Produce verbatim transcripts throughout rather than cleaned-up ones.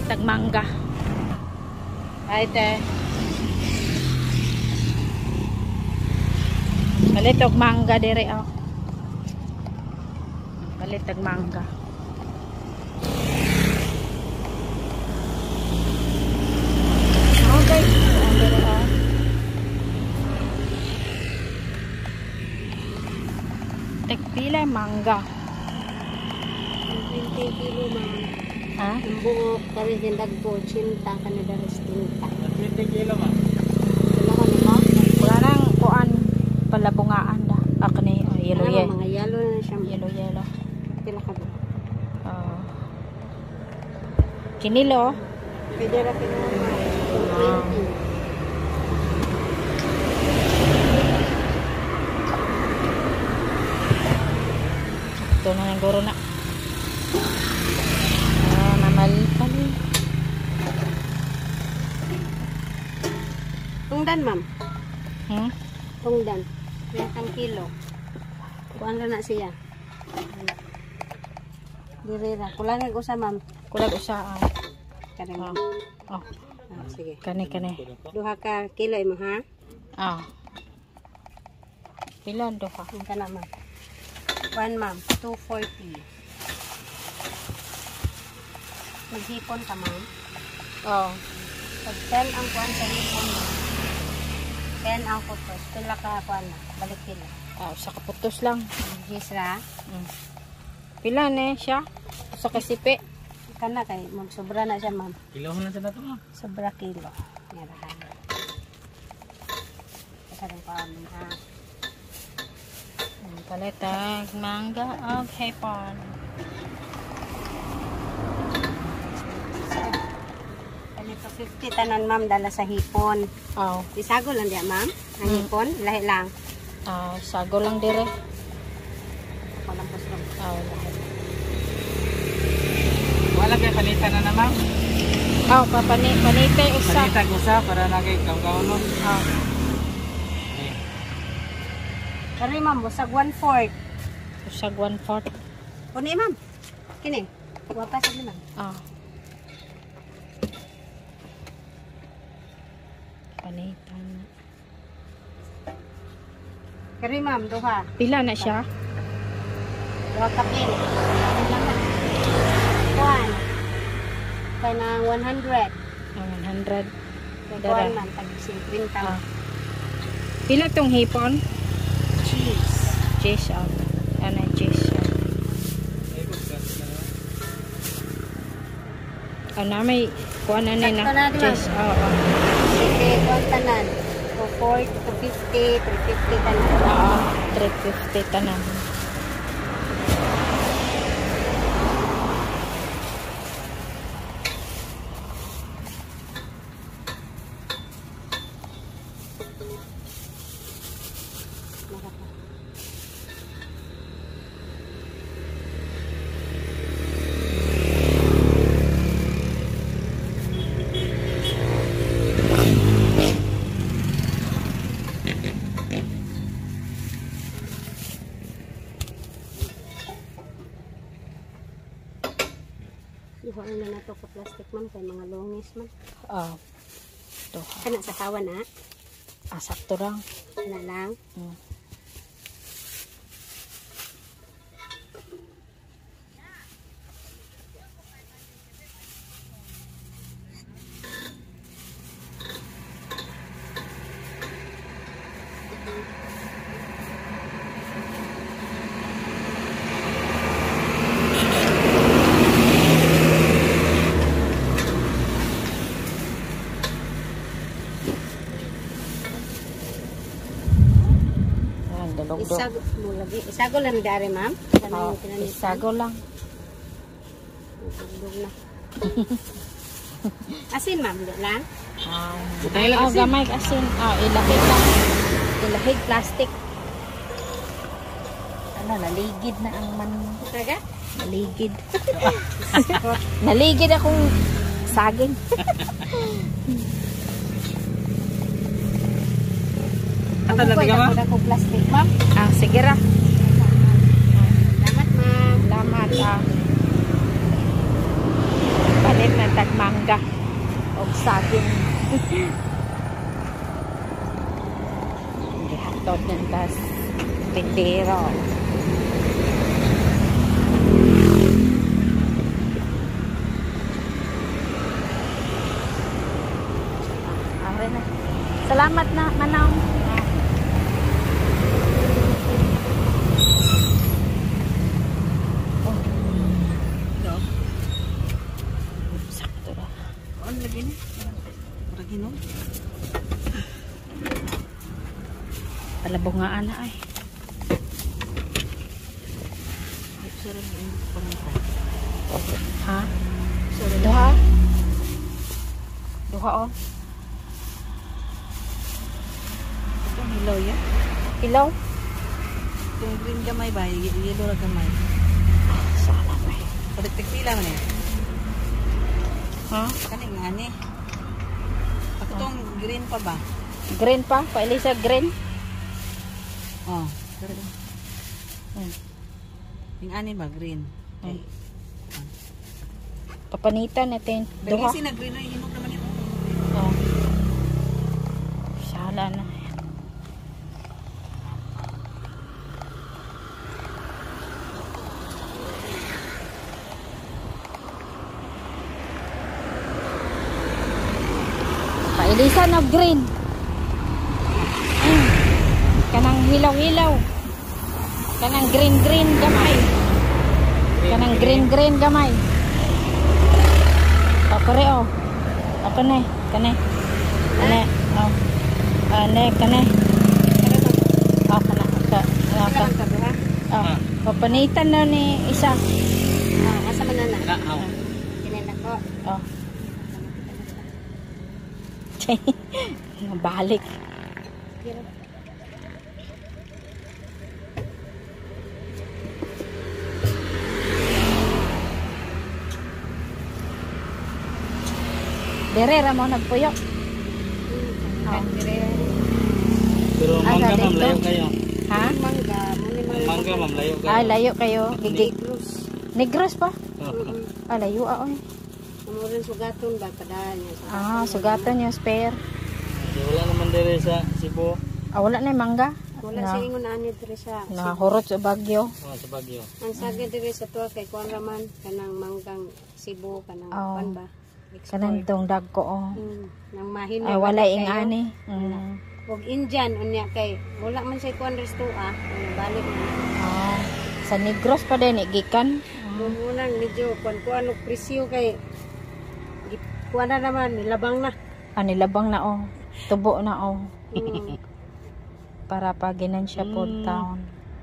palit tag mangga. Ay te. Palit og mangga dire oh. Palit tag mangga. Okay, dire oh. Tek pila mangga. twenty kilo ma'am. Ha? Ang buok, kami dindagpo, cinta ka na daras tinta. twenty kilo ma'am. Wala ka naman? Wala nang kuan palabungaan da. Ako ni oh, yellow Ano, yellow. mga yellow na siya. Yellow yellow. Pila ka ba? Oh. Kinilo. Pwede ra ka naman ma'am. twenty. Ito na ng guro na. Ah, mamalpal. Tungdan ma'am. Hmm? Tungdan. Pinakang kilo. Kuan na na siya. Dirira. Kulangan ko sa ma'am. Kulag usa ah. Kani Oh. ma'am. Oh, Ah, sige. kani kani. Duha ka kilo imo ha? Ah. Pila do ka? Ang kana ma'am. One ma'am. two forty. Maghipon ka ma'am. Oh. Pag ten ang kuan sa hipon mo. ten ang kutos. Pila ka kuan na. Balik kilo. Ah, usa ka putos lang. Gisra. Mm. Pila ne siya? Usa ka sipi. Kana kay magsobra na siya ma'am. Kilohan na sa nato ma'am. Sobra kilo. Ngarahan. Kasarang pa amin ha. Mm, Palitag mangga og hipon. Ganito fifty tanan ma'am dala sa hipon. Oh. Isago lang diya ma'am. Ang Mm. hipon. Lahi lang. Ah, sago lang dire. Walang pusong. Oh, lahat. Wala kay palitan na na ma'am. Oh, papani panite usa. Palitan ko sa para na kay kaw-kaunon. Oh. Kari ma'am. Busag one fourth. Usag one fourth. Puni ma'am. Kini. Wapa sa ma'am. Ah. Panitan. Kari ma'am. Duha. Pila na siya? Duha ka pin. Kuan. Kaya na one hundred. Ah, one hundred. Kaya Dara. kuan ma'am. Tag-ising printa. Ah. Pila tong hipon? Cheese. Cheese out. Ano cheese out. Ano may kuha na na Sakto na, di ba? cheese. Oo. Oh, Sige, kuan tanan. two forty, two fifty, three fifty tanan. Oo. three fifty tanan. Iho na na to ka plastic ma'am kay mga longis man. Oo. Ito. Kana sa kawan na. Ah, sakto lang. Kana lang. Hmm. Dalog-dog. Isago mo lagi. Isago lang dari ma'am. Kana Oh, yung kinanitan. isago lang. Dugdug na. Asin ma'am, di lang. Ah, Butay lang oh, asin. gamay asin. Ah, ilahig lang. Ilahig plastic. Ano, naligid na ang man. Taga? Naligid. Naligid akong saging. Ata na tiga ma? Ako plastic ma'am. Ah, sige ra. Salamat ma'am. Salamat ah. Palit na tagmang mangga og saging. Gihatod ng tas tindero. Ah, na. Salamat na, Manang. Palabungaan na ay. Ha? Duha? Duha oh. Itong hilaw yan. Ilaw? Itong green gamay ba? Yellow na gamay. Sana ba? Pagdating pila man eh. Ha? Kaning nga ni. Ako itong green pa ba? Green pa? Pa Elisa green? Oh. Green. Hmm. Yung ani ba? Green. Hmm. Papanitan natin. Pero Duha. kasi na green na hinog naman yun. Oh. Sala na. Pailisan of green. Mm. Kanang hilaw-hilaw. Kanang green-green gamay. Kanang green-green gamay. Pakore oh. Ako na eh. Kane. Kane. Oh. Kane. Kane. Oh, kana. Ka. Ano ka? Oh. Papanitan na ni isa. Ah, asa man na na? Na, aw. Kinin ako. Oh. Nabalik. Derera mo nagpuyok. Oh. Pero mangga Aga, ma'am, dito. layo kayo. Ha? Mangga, muni Mangga ma'am, layo kayo. Ah, layo kayo. Gigi. Negros. Negros pa? Oo. Ah, layo ah. Oy. Umurin sugaton ba kadaan niya. Ah, sugatan yung spare. Di, wala naman dire sa Cebu. Ah, wala na yung mangga. Wala Na- sa ingon ani diri sa. Nakahurot sa Bagyo. Oh, sa Baguio. Ang sagad diri sa tuwa kay kuan raman kanang manggang Cebu kanang Oh. kuan ba. Kanang dong dagko oh. Mm, nang mahinog. Ay, wala kayo. ing ani. Mm. Og Indian unya kay wala man say kuan resto ah. Balik na. Ah, sa Negros pa din gikan. Munang medyo kuan kuan og presyo kay gi- kuan na naman nilabang na. Ah, nilabang na oh. Tubo na oh. Mm. Para pa ginansya po Mm. town.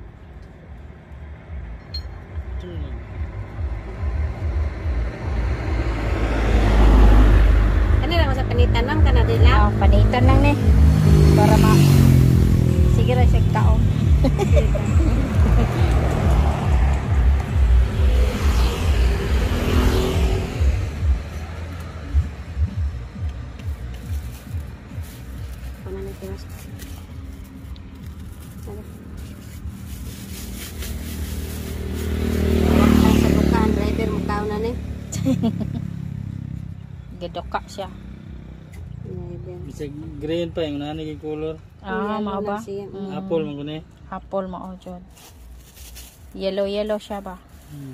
Ano lang sa panitan ma'am kana dila? Ah, panitan lang ni. Para ma sige ra siya kaon. Kuan na tiwas. Sa bukaan driver mo kaon na ni. Gidoka siya. Driver. Isa green pa yung nani kay color. Ah, mao ba? Siya. Mm. Apple man guni. Apple mao jud. Yellow yellow siya ba? Hmm.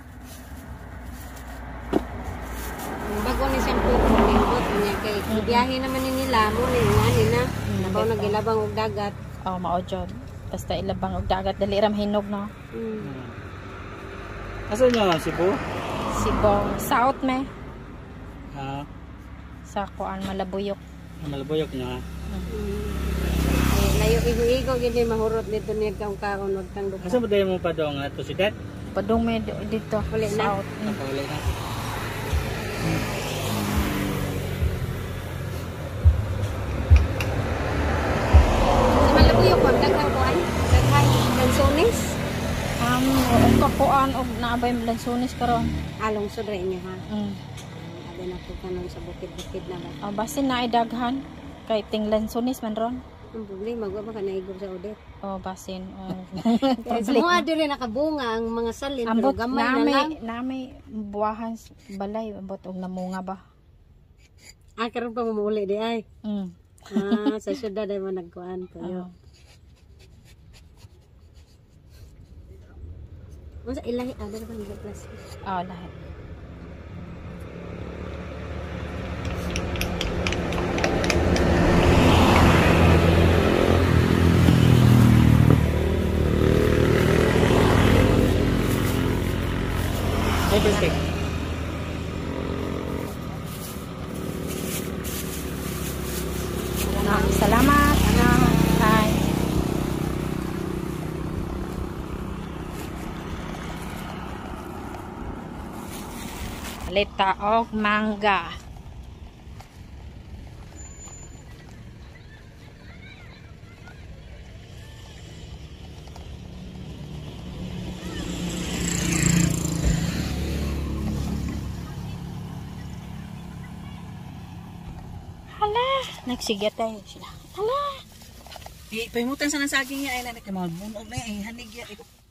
Bago ni siyang tuko lingkot niya kay biyahe naman ni nila mo ni nga ni na. Nabaw dito. nagilabang og dagat. Oh, mao jud. Basta ilabang og dagat dali ra hinog no. Mm. Asa niya ma'am, Cebu? Sibo, south me Ah, sa kuan Malabuyok. malabuyok niya. Mm. Eh, layo igo-igo gid ni mahurot dito ni kaong kaon wag tang duka. Asa mo dayo mo pa daw nga to si Dad? Padung me di- dito Uli na. south. Mm. Nakawala na. Sa Malabuyok wag daghang kuan. Daghang kansones. Um, og kakuan og naabay lansunis karon. Along sud ra inyo ha. Mm. Abi na ko kanon sa bukid-bukid na ba. Oh, basin na idaghan kay ting lansunis man ron. Ang problema wa ba ka naigog sa Odette. Oh, basin. Oh. Kaya semua diri nakabunga ang mga salin pero Ambot gamay na nami lang. nami buwahan s- balay ambot og namunga ba. Ah, karon pa mamuli di ay. Mm. Ah, sa syudad ay mo nagkuan kayo. Oh. Unsa ilahi ada na ba ni plastic? Oh, lahat. Double stick. Ano, salamat. Ano, bye. Palita og mangga. Hala, nagsigat tayo sila. Hala. Di, pahimutan sa nasaging niya ay nanik. Mga bunog na eh. Hanig ya.